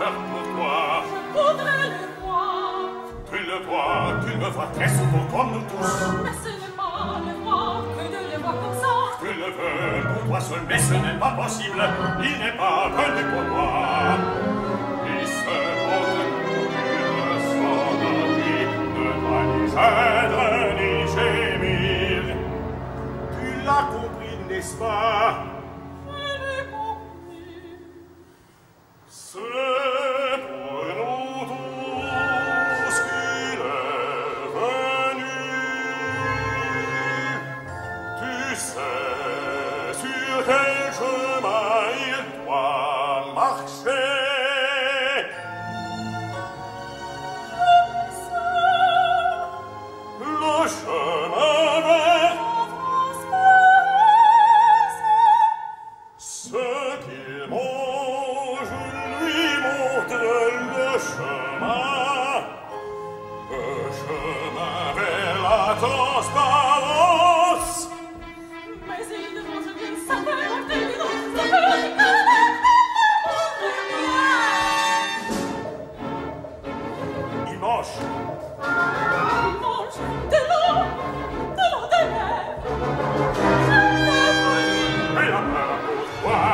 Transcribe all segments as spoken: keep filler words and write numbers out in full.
cœur pour toi. Je voudrais le voir. Tu le vois, tu le vois très souvent comme nous tous. Mais ce n'est pas le voir que de le voir comme ça. Tu le veux pour toi seul, mais ce n'est pas possible. Il n'est pas venu pour moi. Et ce autre mourir sans envie ne doit ni gêner ni gémir. Tu l'as compris, n'est-ce pas? Je l'ai compris. C'est pour nous tous qu'il est venu. Tu sais sur quel chemin il doit marcher. Le chemin vers ce qu'il mange lui montre le chemin, le chemin vers la transparence. Mais il ne montre qu'une certaine intelligence. Il mange. Il mange de l'eau, de l'eau des mers. Je l'ai voulu. Et la peur pour toi.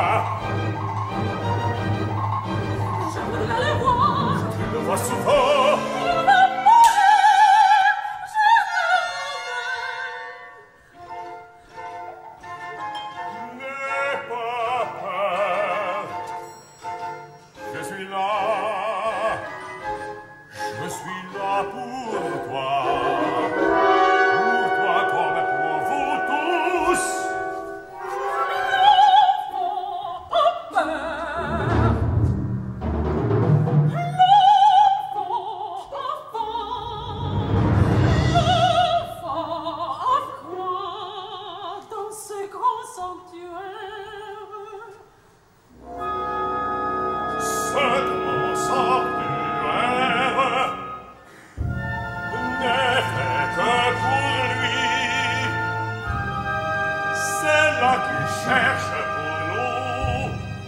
Je voudrais le voir. Tu le vois souvent. Il va mourir. Je l'aime. N'aie pas peur. Je suis là. Je suis là pour toi. Pour toi comme pour vous tous. L'enfant a peur. L'enfant a faim. L'enfant a froid dans ce grand sanctuaire. Ce grand sanctuaire n'est fait que pour lui. C'est là qu'il cherche pour nous.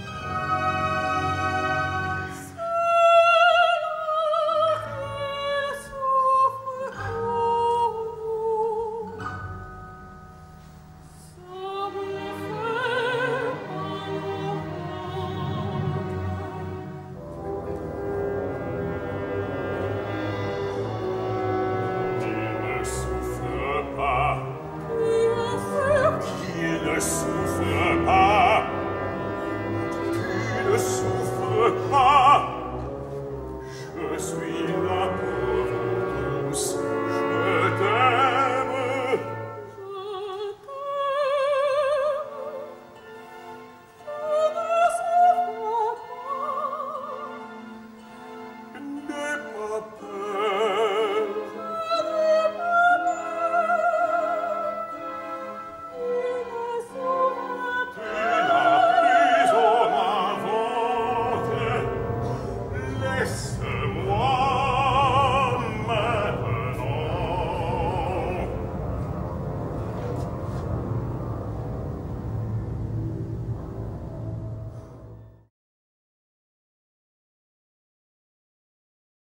Il souffre pour nous. Ça me fait mal au Il ne souffre pas. cœur. Il ne souffre pas. Tu ne souffres pas.